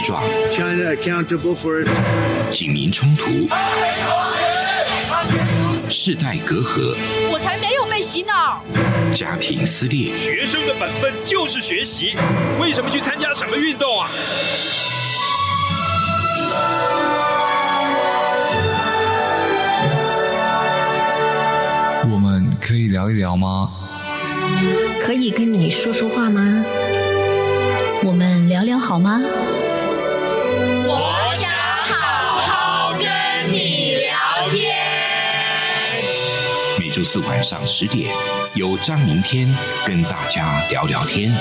撞， China accountable for it. 警民冲突，世代隔阂， 我才没有被洗脑。 家庭撕裂。 学生的本分就是学习，为什么去参加什么运动啊？ 我们可以聊一聊吗？ 可以跟你说说话吗？ 我们聊聊好吗？ 我想好好跟你聊天。 每周四晚上10点，由张明天跟大家聊聊天。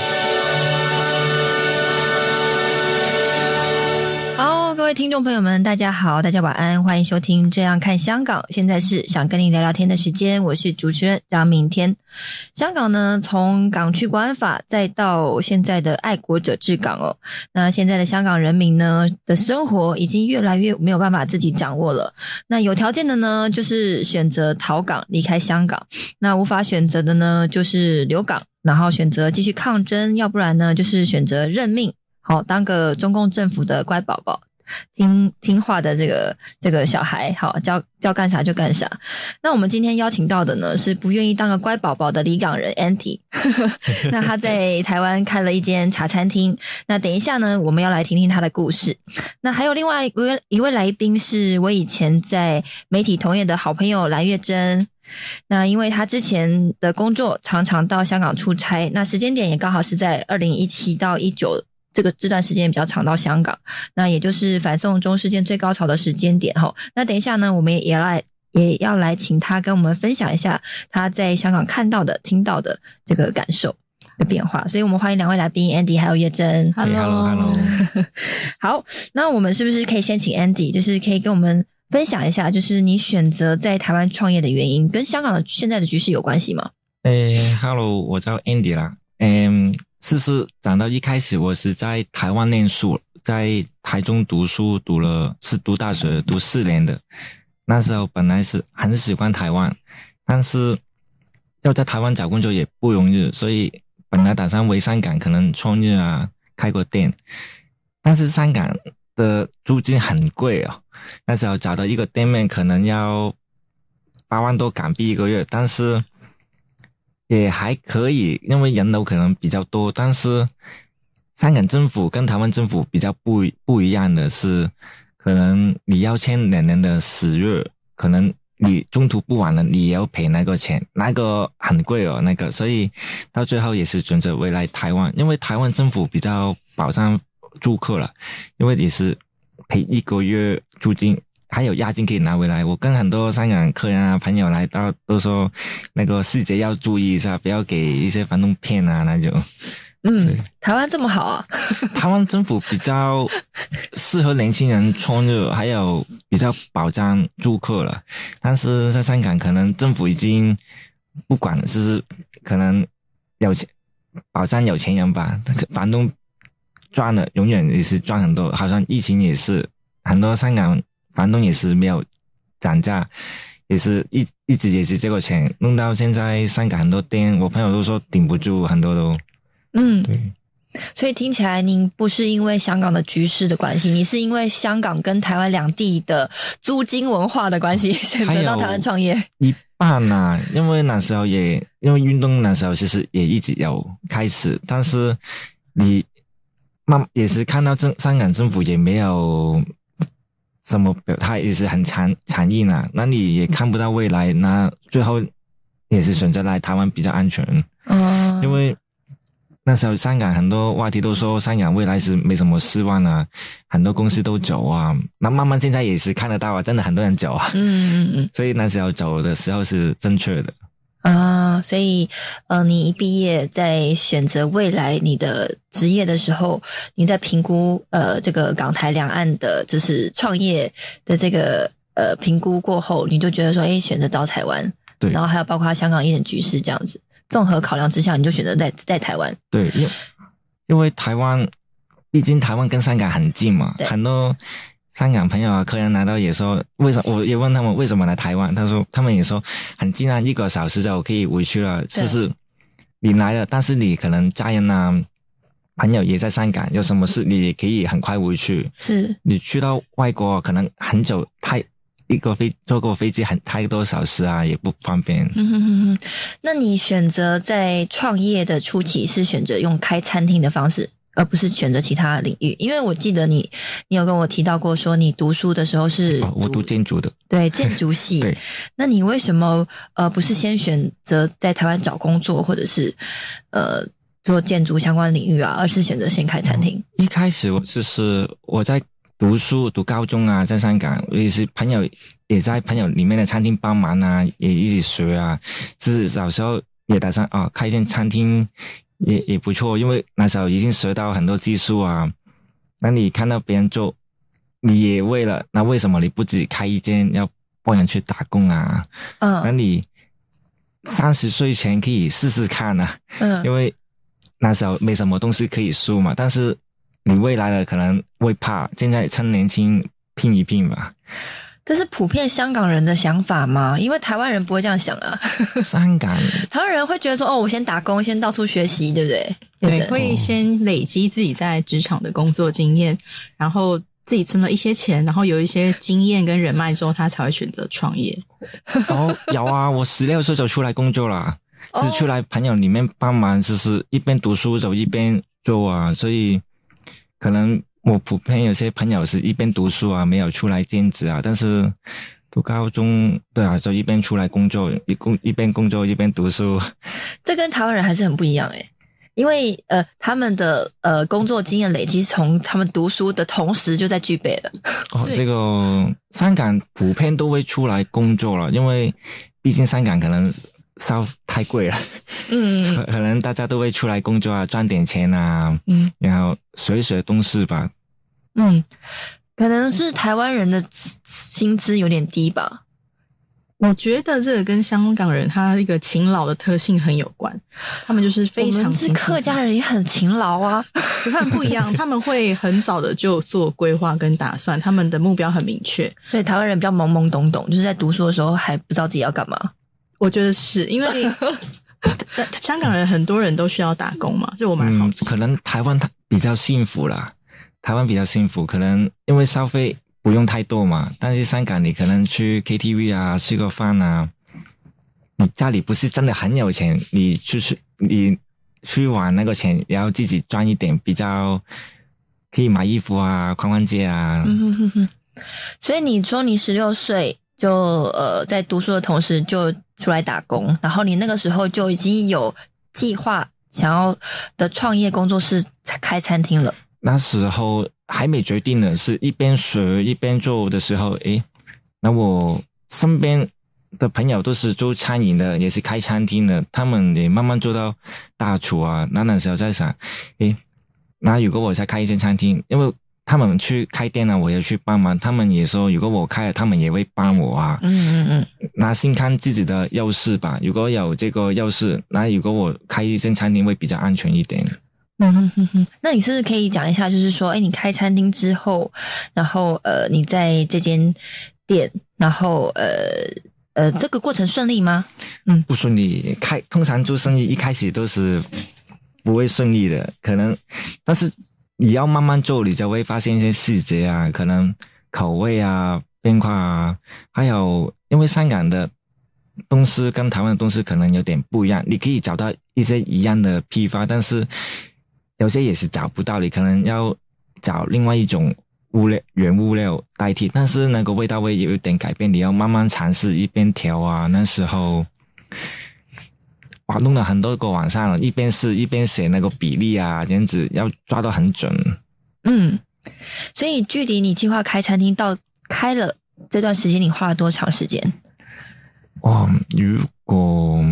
各位听众朋友们，大家好，大家晚安，欢迎收听这样看香港。现在是想跟你聊聊天的时间，我是主持人张明天。香港呢，从港区国安法再到现在的爱国者治港哦，那现在的香港人民呢的生活已经越来越没有办法自己掌握了。那有条件的呢，就是选择逃港离开香港；那无法选择的呢，就是留港，然后选择继续抗争，要不然呢，就是选择认命，好当个中共政府的乖宝宝。听话的这个小孩，好叫干啥就干啥。那我们今天邀请到的呢，是不愿意当个乖宝宝的离港人 Andy 那他在台湾开了一间茶餐厅，那等一下呢，我们要来听听他的故事。那还有另外一位来宾是我以前在媒体同业的好朋友蓝月珍。那因为他之前的工作常常到香港出差，那时间点也刚好是在2017到19这段时间比较长到香港，那也就是反送中事件最高潮的时间点齁。那等一下呢，我们也要来请他跟我们分享一下他在香港看到的、听到的这个感受的变化。所以我们欢迎两位来宾 Andy 还有叶珍。 Hello 好，那我们是不是可以先请 Andy， 就是可以跟我们分享一下，就是你选择在台湾创业的原因，跟香港的现在的局势有关系吗 ？Hello， 我叫 Andy 啦。事实讲到一开始我是在台湾念书，在台中读书，读大学读4年的。那时候本来是很喜欢台湾，但是要在台湾找工作也不容易，所以本来打算回香港可能创业啊，开个店。但是香港的租金很贵哦，那时候找到一个店面可能要8万多港币一个月，但是也还可以，因为人流可能比较多。但是香港政府跟台湾政府比较不一样的是，可能你要签2年的10月，可能你中途不完了，你也要赔那个钱，那个很贵哦，那个。所以到最后也是选择回来台湾，因为台湾政府比较保障住客了，因为你是赔1个月租金，还有押金可以拿回来。我跟很多香港客人啊朋友来到都说那个细节要注意一下，不要给一些房东骗啊那种。 台湾这么好啊？ 台湾政府比较适合年轻人创业，还有比较保障住客了。但是在香港可能政府已经不管了，就是可能有钱保障有钱人吧，房东赚了永远也是赚很多。好像疫情也是很多香港房东也是没有涨价，也是一直也是这个钱，弄到现在香港很多店，我朋友都说顶不住，很多都。对。 所以听起来您不是因为香港的局势的关系，你是因为香港跟台湾两地的租金文化的关系选择到台湾创业。 一半啊，因为那时候因为运动那时候其实也一直有开始，但是你也是看到香港政府也没有什么表态，也是很强硬啊，那你也看不到未来，那最后也是选择来台湾比较安全。因为那时候香港很多话题都说香港未来是没什么希望啊，很多公司都走啊，那慢慢现在也是看得到啊，真的很多人走啊。所以那时候走的时候是正确的。 所以你一毕业在选择未来你的职业的时候，你在评估这个港台两岸的就是创业的这个评估过后，你就觉得说选择到台湾，对，然后还有包括香港一点局势这样子，综合考量之下，你就选择在台湾。 对，因为台湾毕竟台湾跟香港很近嘛，很多香港朋友啊客人来到也说为什么，我也问他们为什么来台湾，他们也说很近啊，1个小时就可以回去了。是你来了，但是你可能家人啊朋友也在香港，有什么事你也可以很快回去。 是你去到外国可能很久，坐过飞机太多小时啊，也不方便。 那你选择在创业的初期是选择用开餐厅的方式，而不是选择其他领域？因为我记得你有跟我提到过，说你读书的时候是我读建筑的， 对，建筑系。 对， 那你为什么不是先选择在台湾找工作，或者是做建筑相关领域啊，而是选择先开餐厅？ 一开始我在读高中啊，在香港也是朋友也在朋友里面的餐厅帮忙啊，也一起学啊，是小时候也打算开一间餐厅也不错，因为那时候已经学到很多技术啊。那你看到别人做，你也为了，那为什么你不自己开一间，要帮人去打工啊？那你30岁前可以试试看啊，因为那时候没什么东西可以输嘛，但是你未来的可能会怕，现在趁年轻拼一拼吧。 这是普遍香港人的想法吗？因为台湾人不会这样想啊。 香港台湾人会觉得说，我先打工，先到处学习，对不对？ 对，会先累积自己在职场的工作经验，然后自己存了一些钱，然后有一些经验跟人脉之后，他才会选择创业。 有啊，我16岁就出来工作了，是出来朋友里面帮忙，就是一边读书就一边做啊，所以可能我普遍有些朋友是一边读书啊，没有出来兼职啊，但是读高中，对啊，就一边出来工作，一边工作一边读书。 这跟台湾人还是很不一样诶，因为他们的工作经验累积从他们读书的同时就在具备了。 这个香港普遍都会出来工作了，因为毕竟香港可能烧太贵了，可能大家都会出来工作啊，赚点钱啊，然后学一学东西吧。 可能是台湾人的薪资有点低吧。 我觉得这个跟香港人他一个勤劳的特性很有关，他们就是非常我们是客家人也很勤劳啊， 可他们不一样，他们会很早的就做规划跟打算，他们的目标很明确。 所以台湾人比较懵懵懂懂，就是在读书的时候还不知道自己要干嘛。 我觉得是因为香港人很多人都需要打工嘛，这我蛮好奇。 可能台湾比较幸福啦，台湾比较幸福，可能因为消费不用太多嘛，但是香港你可能去 KTV 啊，吃个饭啊，你家里不是真的很有钱，你去玩那个钱也要自己赚一点，比较可以买衣服啊，逛逛街啊。 所以你说你16岁就在读书的同时就出来打工，然后你那个时候就已经有计划想要的创业工作室开餐厅了。 那时候还没决定呢，是一边学一边做的时候，那我身边的朋友都是做餐饮的，也是开餐厅的，他们也慢慢做到大厨啊。那时候在想，那如果我再开一间餐厅，因为他们去开店了，我也去帮忙，他们也说如果我开了，他们也会帮我啊。那先看自己的优势吧，如果有这个优势，那如果我开一间餐厅会比较安全一点。 那你是不是可以讲一下，就是说你开餐厅之后，然后你在这间店，然后这个过程顺利吗？ 不顺利，通常做生意一开始都是不会顺利的，可能，但是你要慢慢做，你就会发现一些细节啊，可能口味啊变化啊，还有因为香港的东西跟台湾的东西可能有点不一样，你可以找到一些一样的批发，但是有些也是找不到，你可能要找另外一种原物料代替，但是那个味道会有一点改变，你要慢慢尝试，一边调啊。那时候弄了很多个晚上了，一边试一边写那个比例啊，这样子要抓到很准。 所以距离你计划开餐厅到开了这段时间，你花了多长时间？ 如果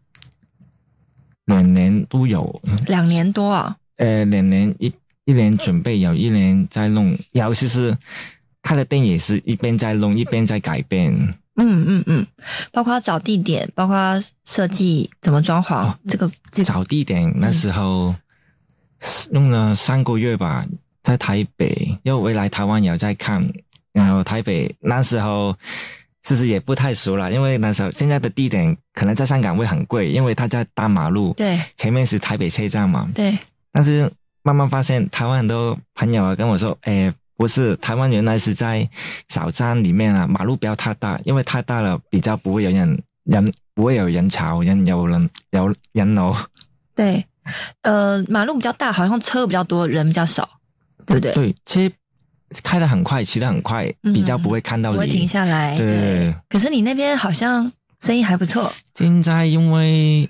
2年都有。 2年多啊 ？2年一年准备，有1年在弄，尤其是开了店也是一边在弄一边在改变。 包括找地点，包括设计怎么装潢，这个找地点那时候用了3个月吧，在台北，因为回来台湾有在看，然后台北那时候其实也不太熟了，因为那时候现在的地点可能在香港会很贵，因为它在大马路， 对， 前面是台北车站嘛， 对， 但是慢慢发现台湾很多朋友跟我说，不是，台湾原来是在小站里面啊，马路不要太大，因为太大了比较不会有人不会有人潮，有人流。 对，马路比较大，好像车比较多，人比较少，对不对？ 对，车开得很快，骑得很快，比较不会看到你， 不会停下来。 对。 可是你那边好像生意还不错。 现在因为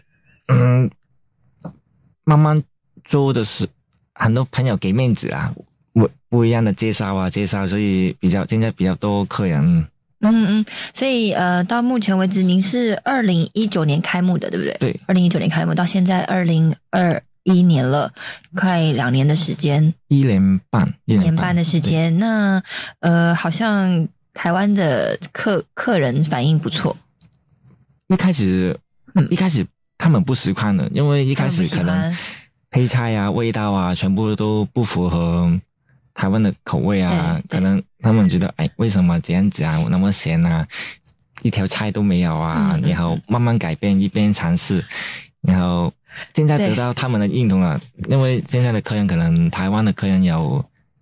慢慢做的是很多朋友给面子啊，不一样的介绍，所以现在比较多客人。 所以到目前为止，您是2019年开幕的，对不对？ 对 ，2019年开幕，到现在2021年了，快2年的时间 ，1年半的时间。那好像台湾的客人反应不错。 一开始他们不习惯的，因为一开始可能配菜啊、味道啊，全部都不符合台湾的口味啊，可能他们觉得为什么这样子啊，我那么咸啊，一条菜都没有啊，然后慢慢改变，一边尝试，然后现在得到他们的认同了，因为现在的客人可能台湾的客人有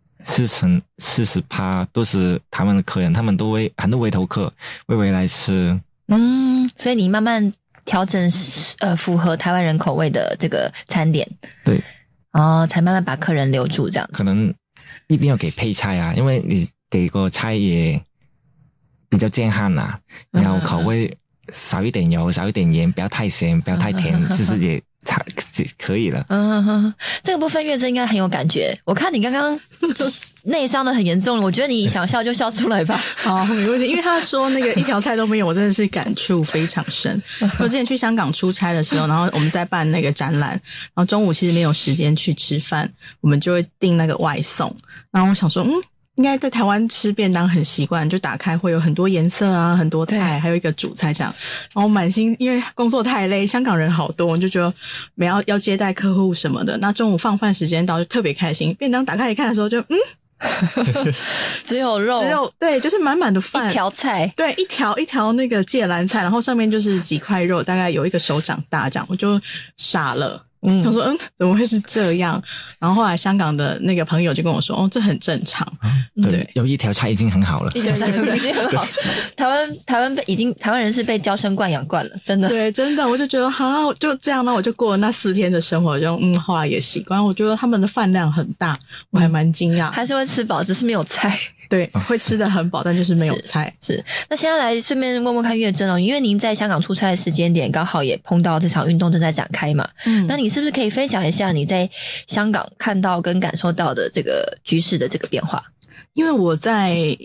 40%都是台湾的客人，他们都会很多回头客会回来吃。 所以你慢慢调整符合台湾人口味的这个餐点， 对， 才慢慢把客人留住这样。 可能一定要给配菜啊，因为你给个菜也比较健康啊，然后口味少一点油，少一点盐，不要太咸，不要太甜，其实也可以了。 这个部分月真应该很有感觉。我看你刚刚内伤的很严重了，我觉得你想笑就笑出来吧。 好，没问题。因为他说那个一条菜都没有，我真的是感触非常深。我之前去香港出差的时候，然后我们在办那个展览，然后中午其实没有时间去吃饭，我们就会订那个外送。然后我想说，应该在台湾吃便当很习惯，就打开会有很多颜色啊，很多菜，还有一个主菜这样。然后满心因为工作太累，香港人好多，我就觉得要接待客户什么的。那中午放饭时间到就特别开心，便当打开一看的时候就只有肉， 对，就是满满的饭， 一条菜， 对，一条那个芥蓝菜，然后上面就是几块肉，大概有一个手掌大这样，我就傻了。他说怎么会是这样？然后后来香港的那个朋友就跟我说，这很正常。 对，有一条菜已经很好了， 一条菜已经很好。台湾人是被娇生惯养惯了，真的。 对，真的，我就觉得好，就这样呢，我就过了那4天的生活，就后来也习惯。我觉得他们的饭量很大，我还蛮惊讶， 还是会吃饱，只是没有菜。 对，会吃得很饱，但就是没有菜。 是。那现在来顺便问问看月珍因为您在香港出差的时间点刚好也碰到这场运动正在展开嘛，那你是不是可以分享一下你在香港看到跟感受到的这个局势的这个变化？ 因为我在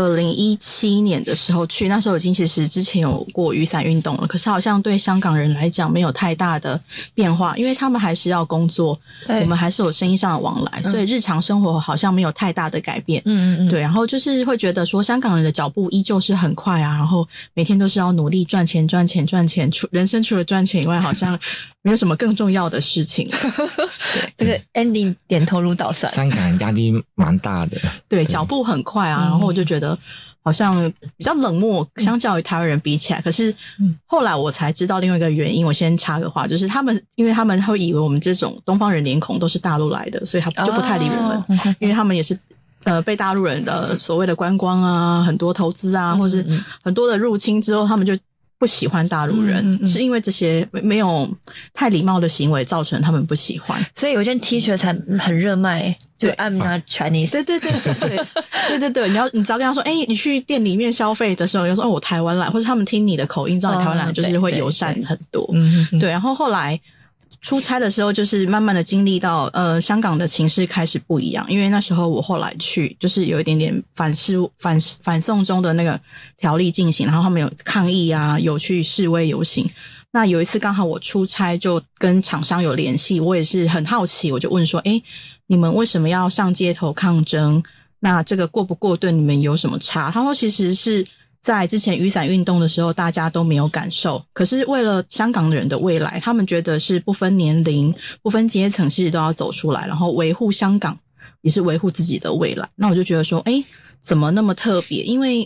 2017年的时候去，那时候已经其实之前有过雨伞运动了，可是好像对香港人来讲没有太大的变化，因为他们还是要工作，我们还是有生意上的往来，所以日常生活好像没有太大的改变。对，然后就是会觉得说香港人的脚步依旧是很快啊，然后每天都是要努力赚钱，人生除了赚钱以外好像没有什么更重要的事情。 对，这个 Andy 点头如捣蒜。 香港人压力蛮大的， 对，脚步很快啊，然后我就觉得好像比较冷漠，相较于台湾人比起来。可是后来我才知道另外一个原因，我先插个话，就是因为他们会以为我们这种东方人脸孔都是大陆来的，所以他就不太理我们，因为他们也是被大陆人的所谓的观光啊，很多投资啊，或是很多的入侵之后，他们就不喜欢大陆人，是因为这些没有太礼貌的行为造成他们不喜欢。 所以有一件 T 恤才很热卖，就 I'm not Chinese。 对，你只要跟他说，你去店里面消费的时候，有时候我台湾来，或者他们听你的口音知道你台湾来，就是会友善很多。对，然后后来出差的时候，就是慢慢的经历到香港的情势开始不一样，因为那时候我后来去就是有一点点反送中的那个条例进行，然后他们有抗议啊，有去示威游行。那有一次刚好我出差就跟厂商有联系，我也是很好奇，我就问说你们为什么要上街头抗争？那这个过不过对你们有什么差？他说其实是在之前雨伞运动的时候大家都没有感受，可是为了香港人的未来，他们觉得是不分年龄不分阶层其实都要走出来，然后维护香港也是维护自己的未来。那我就觉得说怎么那么特别？因为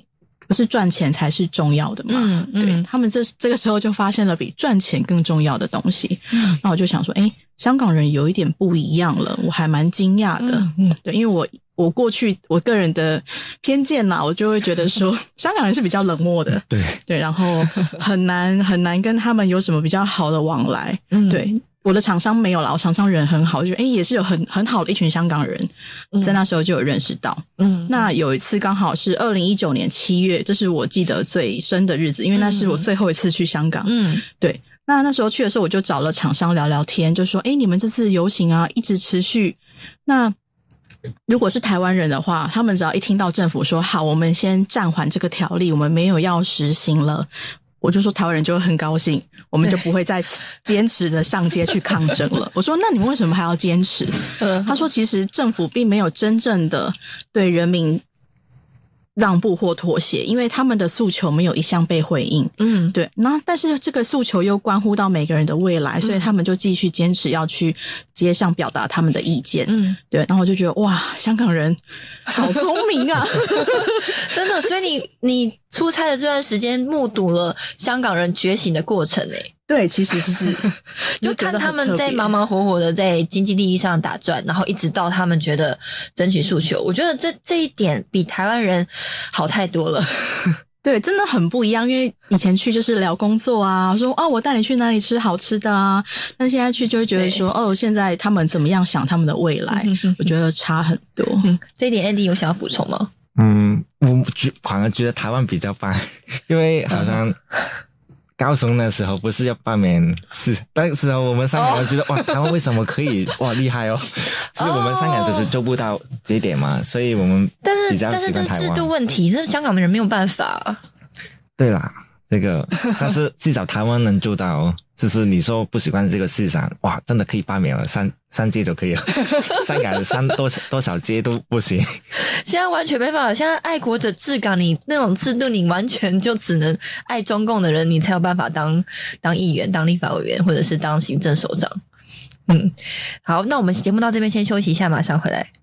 不是赚钱才是重要的嘛？对，他们这个时候就发现了比赚钱更重要的东西。那我就想说，香港人有一点不一样了，我还蛮惊讶的。对，因为我过去我个人的偏见啦，我就会觉得说香港人是比较冷漠的，对，然后很难跟他们有什么比较好的往来。对，我的厂商没有啦，我厂商人很好，就觉得也是有很好的一群香港人，在那时候就有认识到。那有一次刚好是2019年7月，这是我记得最深的日子，因为那是我最后一次去香港。对。那时候去的时候，我就找了厂商聊聊天，就说你们这次游行啊一直持续，那如果是台湾人的话，他们只要一听到政府说好，我们先暂缓这个条例，我们没有要实行了，我就说台湾人就会很高兴，我们就不会再坚持的上街去抗争了。我说那你们为什么还要坚持？他说其实政府并没有真正的对人民让步或妥协，因为他们的诉求没有一项被回应。对。那但是这个诉求又关乎到每个人的未来，所以他们就继续坚持要去街上表达他们的意见。对。然后我就觉得哇，香港人好聪明啊！ 真的，所以你出差的这段时间目睹了香港人觉醒的过程对，其实是就看他们在忙忙活活的在经济利益上打转，然后一直到他们觉得争取诉求，我觉得这一点比台湾人好太多了。 对，真的很不一样，因为以前去就是聊工作啊，说我带你去哪里吃好吃的啊，但现在去就会觉得说现在他们怎么样想他们的未来，我觉得差很多。 这一点 Andy 有想要补充吗？ 我反而觉得台湾比较棒，因为好像高雄的时候不是要罢免是那时候我们香港人觉得哇，台湾为什么可以哇厉害哦？所以我们香港就是做不到这一点嘛，所以我们比较喜欢台湾。 但是这制度问题，这香港人没有办法。 对啦，这个但是至少台湾能做到哦。就是你说不喜欢这个市场，哇，真的可以罢免了，三届就可以了。香港多少届都不行。 现在完全没办法，现在爱国者治港，你那种制度，你完全就只能爱中共的人，你才有办法当议员、当立法委员，或者是当行政首长。好，那我们节目到这边先休息一下，马上回来。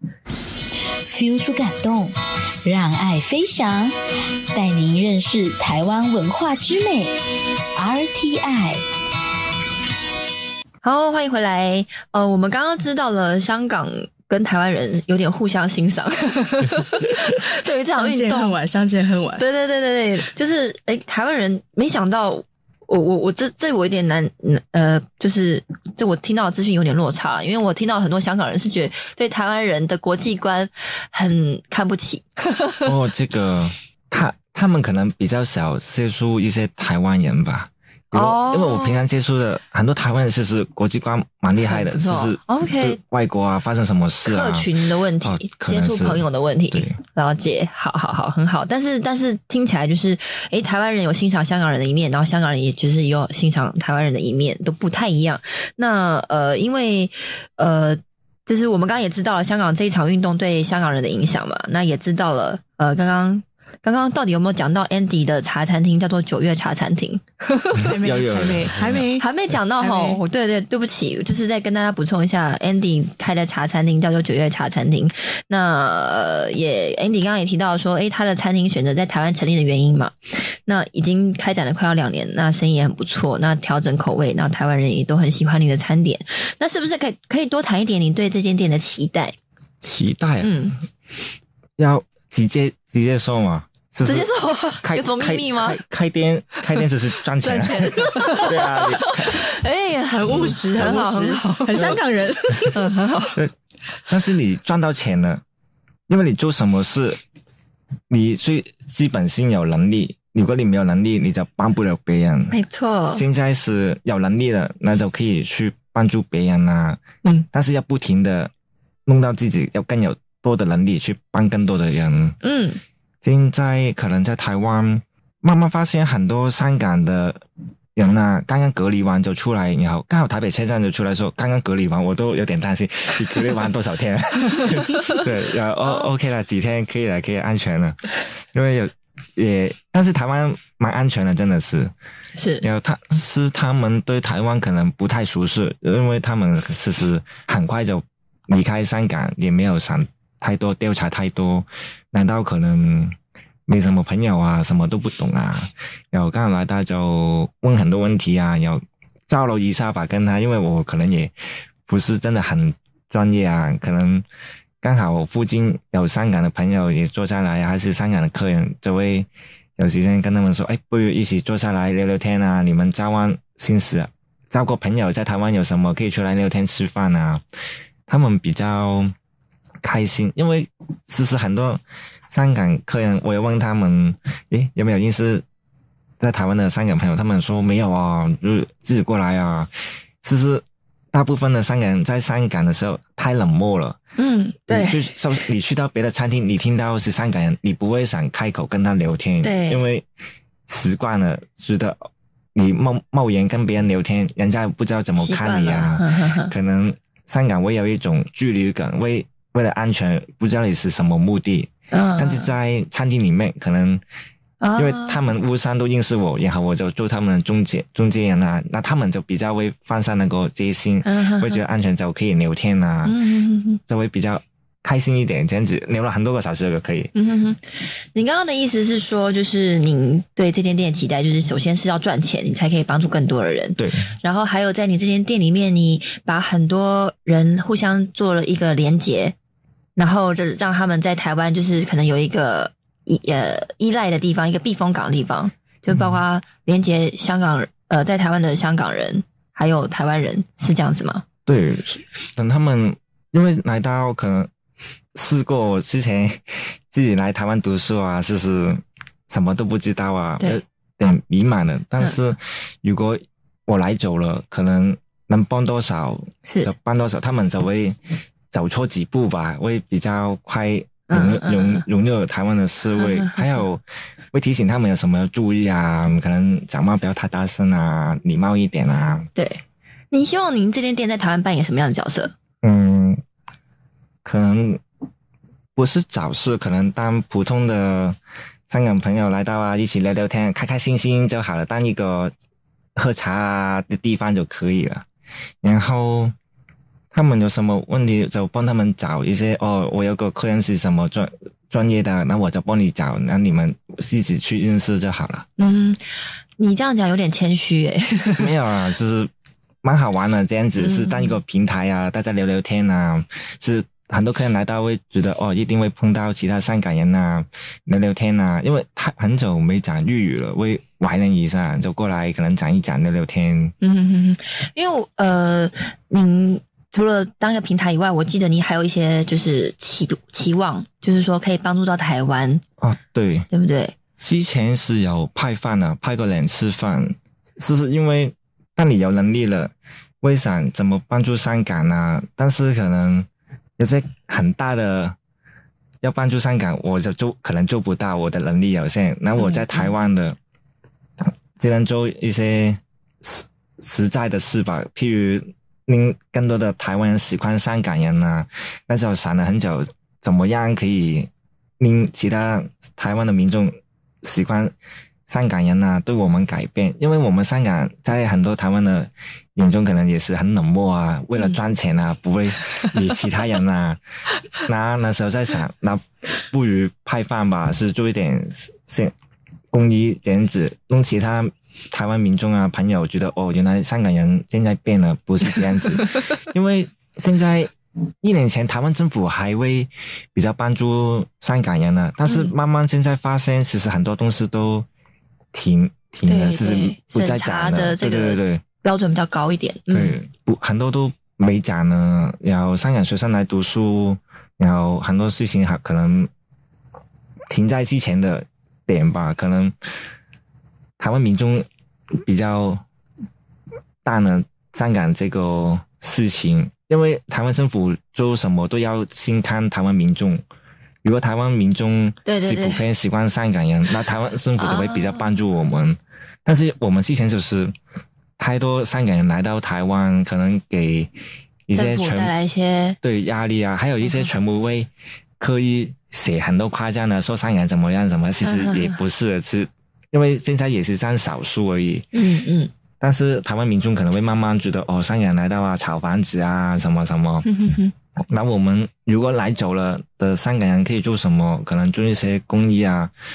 feel 出感动，让爱飞翔，带您认识台湾文化之美 RTI。 好，欢迎回来。我们刚刚知道了香港跟台湾人有点互相欣赏，对于这场运动相见恨晚。 对，就是台湾人没想到，我这我有点难，就是这我听到的资讯有点落差了，因为我听到很多香港人是觉得对台湾人的国际观很看不起。 这个他们可能比较少接触一些台湾人吧。因为我平常接触的很多台湾人是国际观蛮厉害的，就是外国啊发生什么事啊， 客群的问题，接触朋友的问题，了解，好，很好。但是听起来就是台湾人有欣赏香港人的一面，然后香港人也就是有欣赏台湾人的一面，都不太一样。那因为就是我们刚刚也知道了香港这一场运动对香港人的影响嘛，那也知道了刚刚到底有没有讲到 Andy 的茶餐厅叫做9月茶餐厅？还没讲到齁。对不起，就是再跟大家补充一下 ，Andy 开的茶餐厅叫做9月茶餐厅。那Andy 刚刚也提到说，他的餐厅选择在台湾成立的原因嘛，那已经开展了快要2年，那生意也很不错，那调整口味，那台湾人也都很喜欢你的餐点。那是不是可以多谈一点你对这间店的期待？ 期待要直接说嘛？ 直接说有什么秘密吗？ 开店就是赚钱。对啊， 很务实，很好，很香港人， 很好。 但是你赚到钱了，因为你做什么事，你最基本性有能力。如果你没有能力，你就帮不了别人。 没错。 现在是有能力了，那就可以去帮助别人啊。但是要不停的弄到自己要更有多的能力去帮更多的人。现在可能在台湾慢慢发现很多香港的人啊，刚刚隔离完就出来，然后刚好台北车站就出来说刚刚隔离完，我都有点担心你隔离完多少天。对，然后OK 了，几天可以安全了。因为但是台湾蛮安全的，真的是。然后他们对台湾可能不太熟悉，因为他们其实很快就离开香港，也没有想太多调查太多，难道可能没什么朋友啊，什么都不懂啊，然后刚好来到就问很多问题啊，然后交流一下吧跟他，因为我可能也不是真的很专业啊，可能刚好我附近有香港的朋友也坐下来，还是香港的客人，就会有时间跟他们说，不如一起坐下来聊聊天啊，你们交换心事啊，交个朋友在台湾有什么可以出来聊天吃饭啊，他们比较开心，因为其实很多香港客人我也问他们有没有认识在台湾的香港朋友，他们说没有啊，就自己过来啊。其实大部分的香港人在香港的时候太冷漠了， 对， 你去到别的餐厅，你听到是香港人，你不会想开口跟他聊天， 对， 因为习惯了，觉得你冒言跟别人聊天，人家不知道怎么看你啊，可能香港会有一种距离感，为了安全不知道你是什么目的，但是在餐厅里面可能因为他们互相都认识我，然后我就做他们的中介人啊，那他们就比较会放下那个戒心，会觉得安全就可以聊天啊，就会比较开心一点，这样子聊了很多个小时就可以。 你刚刚的意思是说，就是您对这间店的期待，就是首先是要赚钱，你才可以帮助更多的人。 对。 然后还有在你这间店里面，你把很多人互相做了一个连结，然后就让他们在台湾就是可能有一个依赖的地方，一个避风港的地方，就包括连结香港在台湾的香港人，还有台湾人，是这样子吗？ 对，等他们因为来到可能试过之前自己来台湾读书啊，就是什么都不知道啊，有点迷茫的。但是如果我来久了，可能能帮多少就帮多少，他们就会走错几步吧，会比较快融入台湾的思维，还有会提醒他们有什么要注意啊，可能讲话不要太大声啊，礼貌一点啊。 对，您希望您这间店在台湾扮演什么样的角色？ 可能不是早市，可能当普通的香港朋友来到啊，一起聊聊天，开开心心就好了，当一个喝茶啊的地方就可以了。然后他们有什么问题就帮他们找一些我有个客人是什么专业的，那我就帮你找，那你们自己去认识就好了。 你这样讲有点谦虚耶。 没有啊，就是蛮好玩的，这样子是当一个平台啊，大家聊聊天啊，是很多客人来到会觉得一定会碰到其他香港人啊，聊聊天啊，因为他很久没讲粤语了，会怀念一下，就过来可能讲一讲，聊聊天。 因为您除了当一个平台以外，我记得你还有一些就是期望，就是说可以帮助到台湾对不对？ 之前是有派饭啊，派个人吃饭，是因为当你有能力了，会想怎么帮助香港啊，但是可能有些很大的要帮助香港，我就可能做不到，我的能力有限。那我在台湾的只能做一些实在的事吧，譬如令更多的台湾人喜欢香港人啊，但是我想了很久，怎么样可以令其他台湾的民众喜欢香港人啊，对我们改变，因为我们香港在很多台湾的眼中可能也是很冷漠啊，为了赚钱啊，不会理其他人啊。那时候在想，那不如派饭吧，是做一点公益这样子，让其他台湾民众啊朋友觉得原来香港人现在变了，不是这样子。因为现在1年前台湾政府还会比较帮助香港人呢，但是慢慢现在发现其实很多东西都停了，是不再讲了， 这个对标准比较高一点。 对，很多都没讲呢。然后香港学生来读书，然后很多事情可能停在之前的点吧，可能台湾民众比较淡了香港这个事情，因为台湾政府做什么都要先看台湾民众。如果台湾民众是普遍习惯香港人，那台湾政府就会比较帮助我们。但是我们之前就是太多香港人来到台湾，可能给一些政府带来一些压力啊，还有一些全部会刻意写很多夸张的，说香港人怎么样怎么，其实也不是，是因为现在也是占少数而已。但是台湾民众可能会慢慢觉得香港人来到啊，炒房子啊，什么什么。那我们如果来久了的香港人可以做什么？可能做一些公益啊，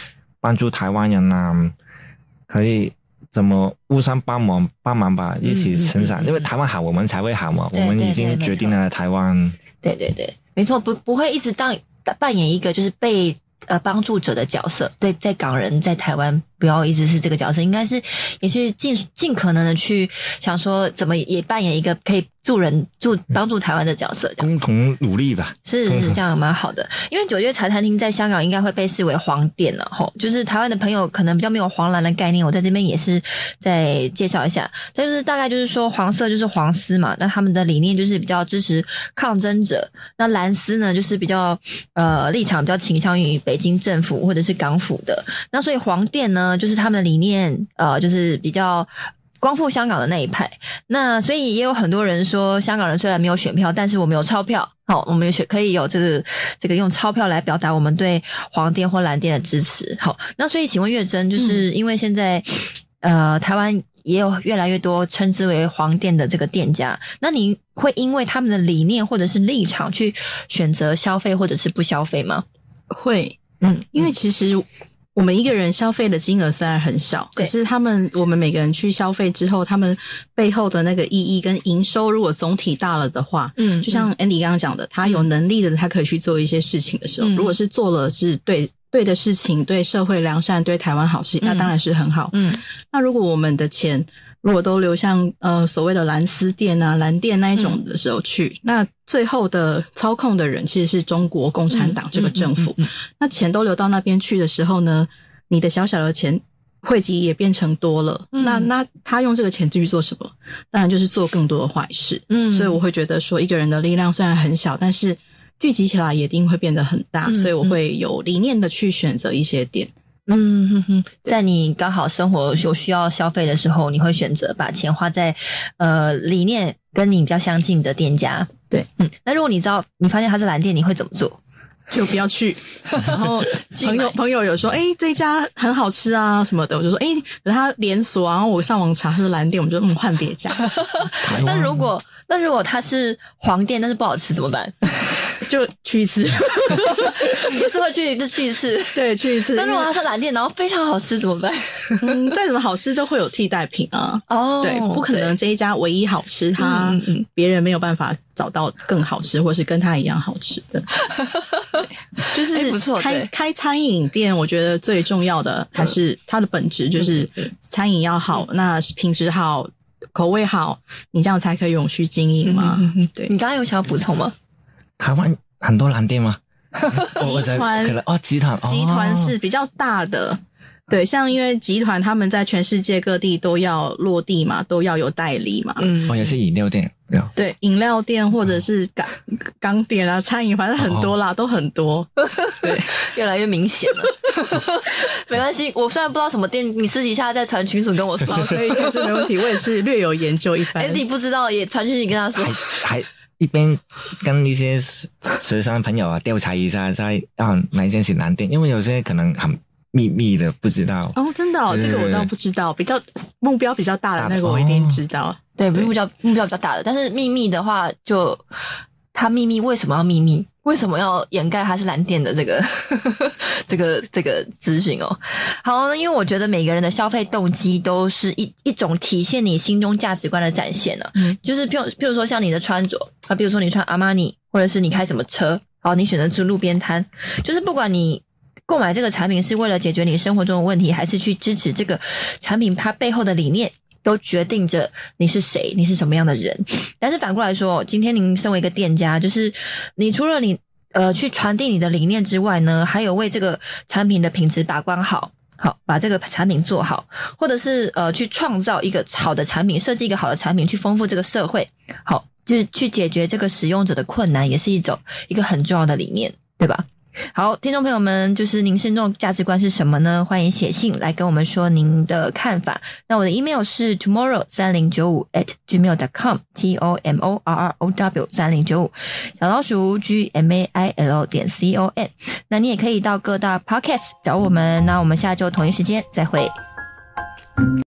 帮助台湾人啊，可以怎么互相帮忙吧，一起成长。因为台湾好，我们才会好嘛。我们已经决定了台湾。 对，没错，不会一直扮演一个就是被帮助者的角色。对，在港人在台湾不要一直是这个角色，应该是也去尽可能的去想说怎么也扮演一个可以帮助台湾的角色， 共同努力吧。 是这样蛮好的。因为九月茶餐厅在香港应该会被视为黄店了吼，就是台湾的朋友可能比较没有黄蓝的概念，我在这边也是再介绍一下。但就是大概就是说黄色就是黄丝嘛，那他们的理念就是比较支持抗争者，那蓝丝呢就是比较立场比较倾向于北京政府或者是港府的。那所以黄店呢就是他们的理念就是比较光复香港的那一派。那所以也有很多人说，香港人虽然没有选票，但是我们有钞票，好，我们可以有这个用钞票来表达我们对黄店或蓝店的支持。好，那所以请问月珍，就是因为现在台湾也有越来越多称之为黄店的这个店家，那你会因为他们的理念或者是立场去选择消费或者是不消费吗？ 会，因为其实我们一个人消费的金额虽然很小，可是我们每个人去消费之后，他们背后的那个意义跟营收如果总体大了的话，就像 Andy 刚刚讲的，他有能力的他可以去做一些事情的时候，如果是做了是对的事情，对社会良善，对台湾好事，那当然是很好。那如果我们的钱如果都流向所谓的蓝丝店啊、蓝店那一种的时候去，那最后的操控的人其实是中国共产党这个政府。那钱都流到那边去的时候呢，你的小小的钱汇集也变成多了。那他用这个钱继续做什么？当然就是做更多的坏事。所以我会觉得说，一个人的力量虽然很小，但是聚集起来也一定会变得很大。所以我会有理念的去选择一些店。 在你刚好生活有需要消费的时候，你会选择把钱花在理念跟你比较相近的店家。对，那如果你发现它是蓝店，你会怎么做？ 就不要去。然后朋友有说这一家很好吃啊什么的，我就说它连锁啊，然后我上网查它是蓝店，我们就换别家。 那如果它是黄店但是不好吃怎么办？ 就去一次。 也是会去就去一次。 对，去一次。 但如果它是蓝店然后非常好吃怎么办？ 再怎么好吃都会有替代品啊。对，不可能这一家唯一好吃，它别人没有办法找到更好吃或是跟它一样好吃的。就是不错， 开餐饮店，我觉得最重要的还是它的本质，就是餐饮要好，那品质好，口味好，你这样才可以永续经营嘛。对， 你刚刚有想要补充吗？ 台湾很多蓝店吗？ 集团是比较大的。对，像因为集团他们在全世界各地都要落地嘛，都要有代理嘛。 也是饮料店。 对，饮料店或者是港点啊，餐饮反正很多啦，都很多。对， 越来越明显了。没关系，我虽然不知道什么店，你私底下在传群组跟我说。 可以，这没问题，我也是略有研究一番。 Andy 不知道也传讯息跟他说。 还一边跟一些学生朋友调查一下，在哪一间是蓝店，因为有些可能很秘密的不知道。 真的这个我倒不知道。比较目标比较大的那个我一定知道。 对，目标比较大的，但是秘密的话，就他秘密为什么要秘密？为什么要掩盖它是蓝店的这个这个资讯哦？好，因为我觉得每个人的消费动机都是一种体现你心中价值观的展现啊。就是譬如说像你的穿着啊，比如说你穿阿玛尼，或者是你开什么车，好，你选择住路边摊，就是不管你购买这个产品是为了解决你生活中的问题，还是去支持这个产品它背后的理念，都决定着你是谁，你是什么样的人。但是反过来说，今天您身为一个店家，就是你除了你去传递你的理念之外呢，还有为这个产品的品质把关好，把这个产品做好，或者是去创造一个好的产品，设计一个好的产品，去丰富这个社会，好，就是去解决这个使用者的困难，也是一个很重要的理念，对吧？好，听众朋友们，就是您心中的价值观是什么呢？欢迎写信来跟我们说您的看法。那我的 email 是 tomorrow3095@gmail.com TOMORROW3095 小老鼠 GMAIL.com。那你也可以到各大 podcast 找我们。那我们下周同一时间再会。